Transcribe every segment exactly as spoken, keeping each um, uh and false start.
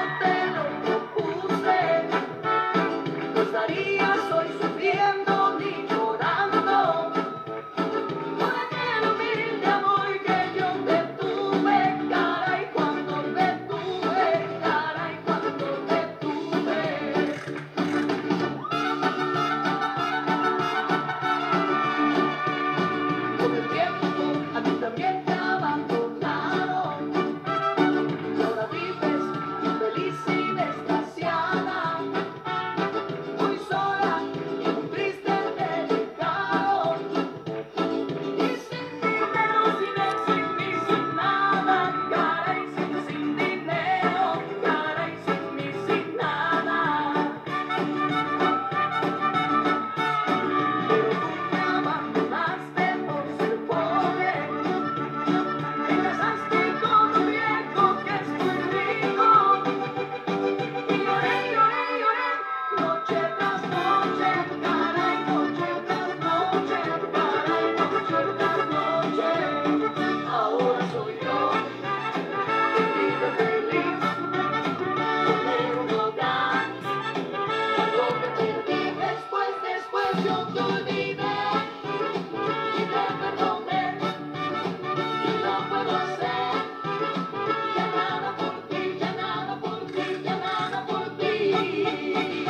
te lo propuse, no estarías hoy sufriendo ni llorando por aquel humilde amor que yo te tuve, caray, cuando te tuve, caray, cuando te tuve. Con el tiempo a ti también te abandonaron y ahora vives infeliz y desgraciada, muy sola y muy triste te dejaron, y sin dinero, sin él, sin mí, sin nada, caray, sin, sin dinero, caray, sin mí, sin nada. Pero tú me abandonaste por ser pobre, te casaste con un viejo que es muy rico, y lloré, lloré, lloré, noche tras noche, caray, noche tras noche, caray, noche tras noche. Ahora soy yo quien vive feliz, tener un hogar, algo que perdí después, después yo te olvidé y te perdoné, y no puedo hacer ya nada por ti, ya nada por ti, ya nada por ti.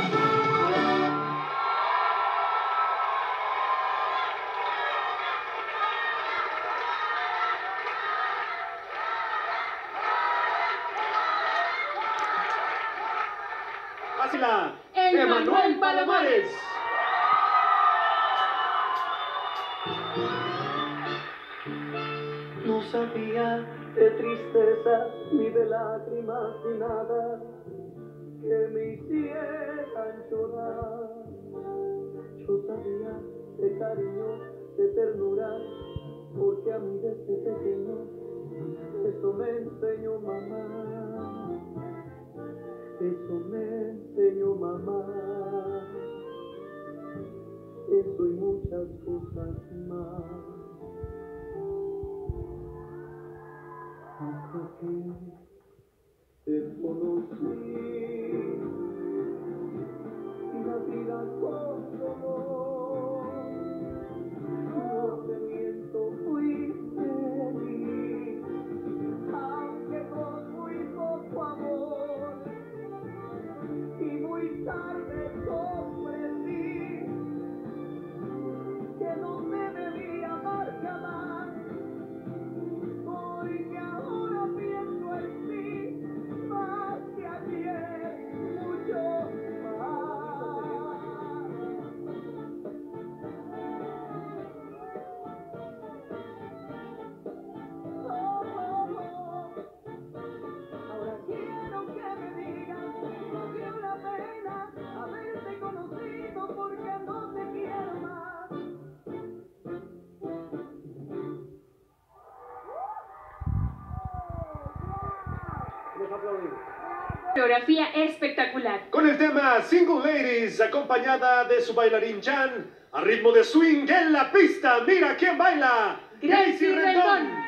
Fácila, Emanuel Palomares. No sabía de tristeza ni de lágrimas ni nada que me hicieran llorar. Yo sabía de cariño, de ternura, porque a mí desde pequeño eso me enseñó mamá. Eso me enseñó mamá. Eso y muchas cosas más. Hasta que te conocí y la vida con dolor, no te miento, fui feliz, aunque con muy poco amor, y muy tarde comprendí que no me debía amar jamás. Porque ahora pienso en ti más que ayer, mucho más. Oh, oh, oh. Ahora quiero que me digas, no valió la pena haberte conocido, porque no te quiero más. Los aplaudimos. Coreografía espectacular. Con el tema Single Ladies, acompañada de su bailarín Jan, a ritmo de swing en la pista. Mira quién baila. Gracie Rendón.